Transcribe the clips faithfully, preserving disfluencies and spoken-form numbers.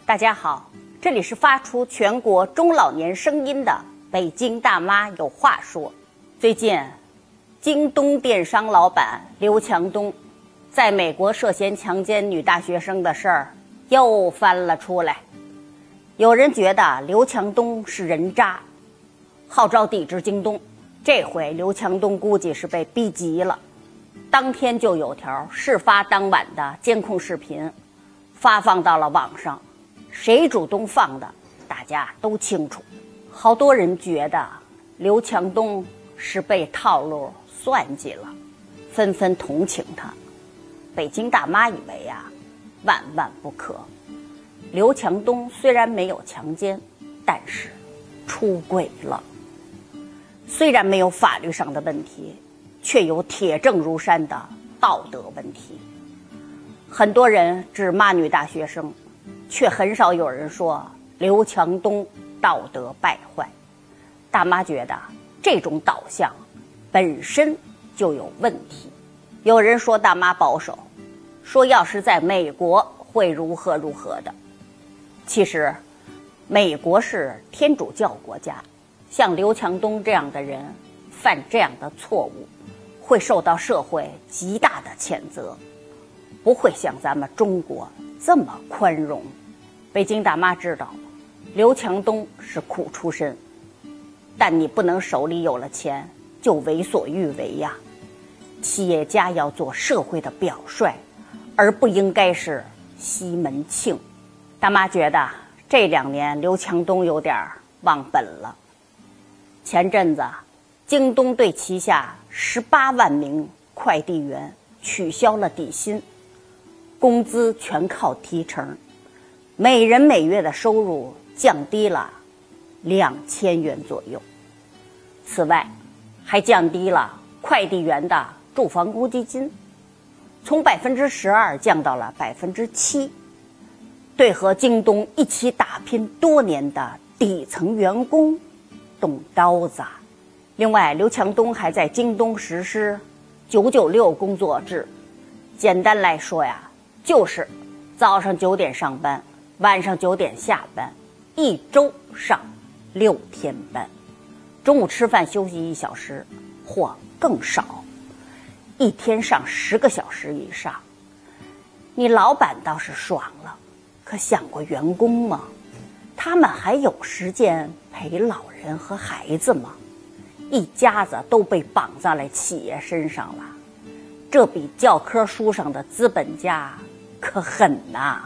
大家好，这里是发出全国中老年声音的北京大妈有话说。最近，京东电商老板刘强东在美国涉嫌强奸女大学生的事儿又翻了出来。有人觉得刘强东是人渣，号召抵制京东。这回刘强东估计是被逼急了，当天就有条事发当晚的监控视频发放到了网上。谁主动放的，大家都清楚。好多人觉得刘强东是被套路算计了，纷纷同情他。北京大妈以为啊，万万不可。刘强东虽然没有强奸，但是出轨了。虽然没有法律上的问题，却有铁证如山的道德问题。很多人只骂女大学生，却很少有人说刘强东道德败坏。大妈觉得这种导向本身就有问题。有人说大妈保守，说要是在美国会如何如何的。其实美国是天主教国家，像刘强东这样的人犯这样的错误会受到社会极大的谴责，不会像咱们中国这么宽容。北京大妈知道刘强东是苦出身，但你不能手里有了钱就为所欲为呀。企业家要做社会的表率，而不应该是西门庆。大妈觉得这两年刘强东有点忘本了。前阵子京东对旗下十八万名快递员取消了底薪，工资全靠提成，每人每月的收入降低了两千元左右。此外，还降低了快递员的住房公积金，从百分之十二降到了百分之七，对和京东一起打拼多年的底层员工动刀子。另外，刘强东还在京东实施九九六工作制，简单来说呀，就是早上九点上班，晚上九点下班，一周上六天班，中午吃饭休息一小时或更少，一天上十个小时以上。你老板倒是爽了，可想过员工吗？他们还有时间陪老人和孩子吗？一家子都被绑在了企业身上了，这比教科书上的资本家可狠呐！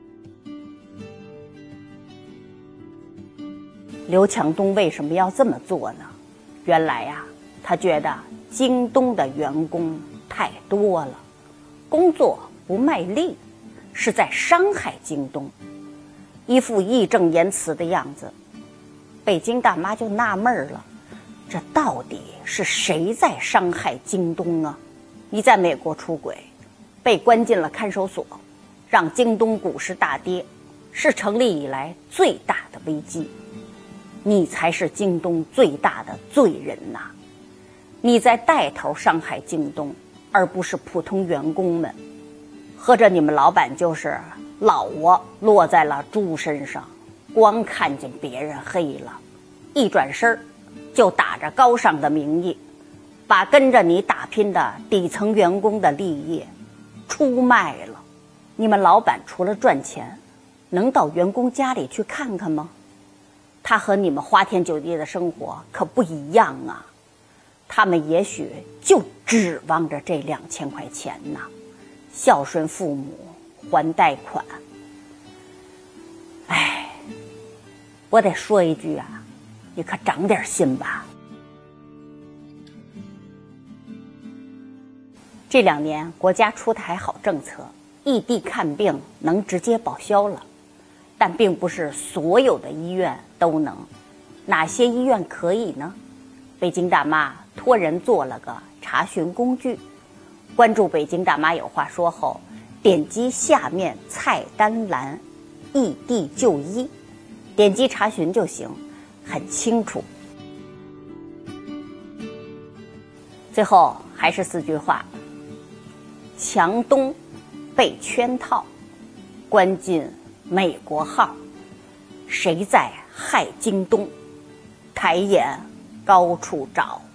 刘强东为什么要这么做呢？原来呀，他觉得京东的员工太多了，工作不卖力，是在伤害京东，一副义正言辞的样子。北京大妈就纳闷了，这到底是谁在伤害京东啊？你在美国出轨，被关进了看守所，让京东股市大跌，是成立以来最大的危机。你才是京东最大的罪人呐！你在带头伤害京东，而不是普通员工们。合着你们老板就是老窝落在了猪身上，光看见别人黑了，一转身就打着高尚的名义，把跟着你打拼的底层员工的利益出卖了。你们老板除了赚钱，能到员工家里去看看吗？他和你们花天酒地的生活可不一样啊，他们也许就指望着这两千块钱呢，孝顺父母，还贷款。哎，我得说一句啊，你可长点心吧。这两年国家出台好政策，异地看病能直接报销了，但并不是所有的医院都能。哪些医院可以呢？北京大妈托人做了个查询工具，关注北京大妈有话说后，点击下面菜单栏异地就医，点击查询就行，很清楚。最后还是四句话：强东被圈套，关进美国号，谁在害京东？抬眼高处找。